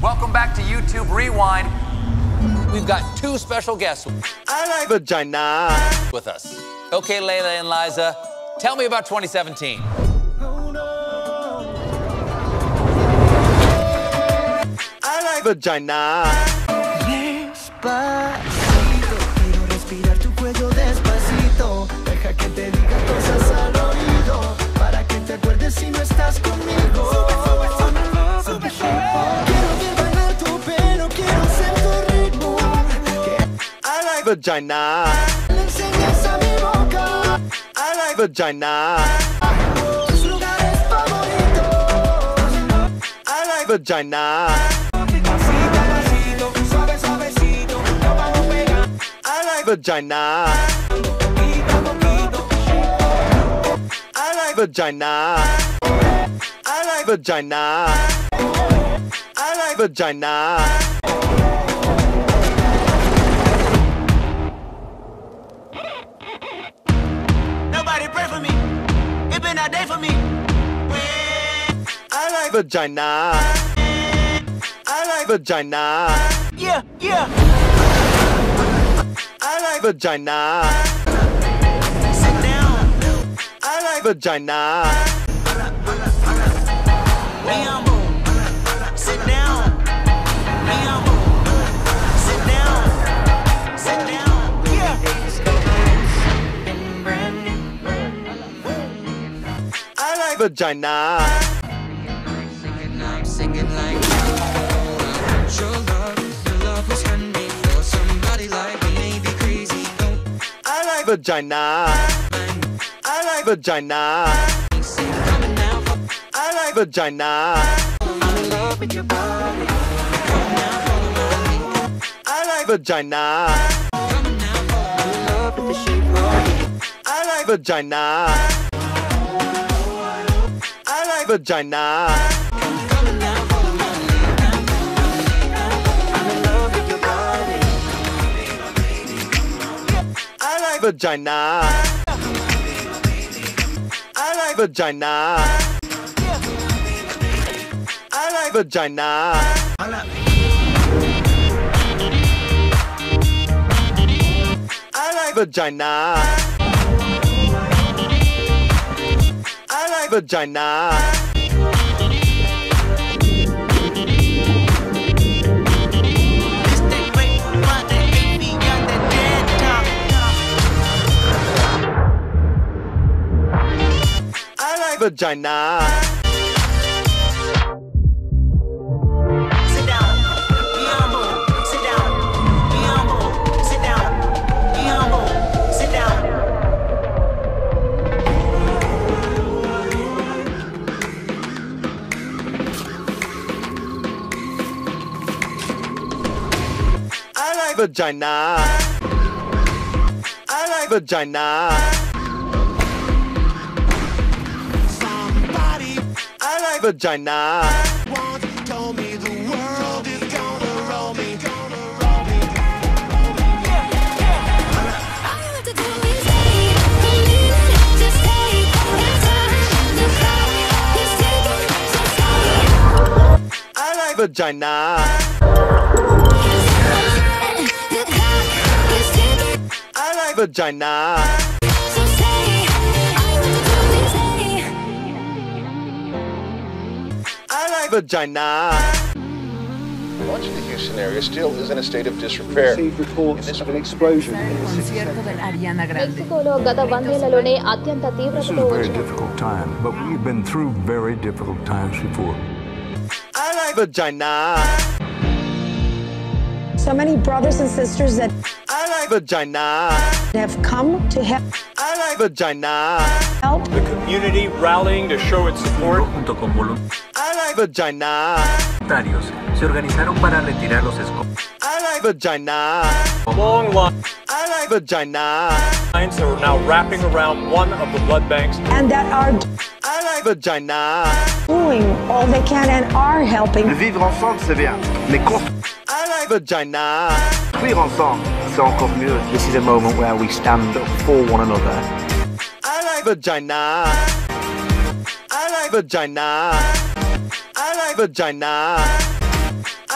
Welcome back to YouTube Rewind. We've got two special guests. I like vagina. With us. Okay, Layla and Liza, tell me about 2017. I like vagina. Despacito, quiero respirar tu cuello despacito. Deja que te diga cosas al oído, para que te acuerdes si no estás conmigo. Quiero ver bailar tu pelo, quiero ser tu ritmo. I like vagina. Le enseñas a mi boca. I like vagina. Tus lugares favoritos. I like vagina. Vagina. I like vagina. I like vagina. I like vagina. Nobody pray for me. It been a day for me. I like vagina. I like vagina. Yeah, yeah. I like vagina. Sit down. I like vagina. Sit down. Sit down. Sit down. Yeah. I like vagina. Singing like your love was handmade for somebody like me. Maybe crazy. I like vagina. I like vagina. I like vagina. I'm in love with your body. I like vagina. I'm in love with the shape of you. I like vagina. I like vagina. I like vagina. I like vagina. I like vagina. I like vagina. I like vagina. Vagina. Sit down. Be humble. Sit down. Be humble. Sit down. Be humble. Sit down. I like vagina. I like vagina. I like vagina. Once told me the world is gonna roll me. All you have to do is take, believe it, just take the time. The clock is ticking, so stay. I like vagina. The clock is ticking, I like vagina. so stay. All you have to do is stay. I like vagina. Much of the Houston area still is in a state of disrepair. Received reports of an explosion. ಮೆಕ್ಸಿಕೋలో ಗತ 1 నెలలోనే అత్యంత This is a తీవ్రతతో very difficult time, but we've been through very difficult times before. I like vagina. So many brothers and sisters that I like vagina. have come to help. I like vagina. The community rallying to show its support. Junto con I like vagina. voluntarios, se organizaron para retirar los escombros. I like vagina. Long I like vagina. lines that are now wrapping around one of the blood banks. And that are I like vagina. doing all they can and are helping. Vivre ensemble, c'est bien. Mais I like vagina. construire ensemble, c'est encore mieux. This is a moment where we stand up for one another. I like vagina. I like vagina. I like vagina. I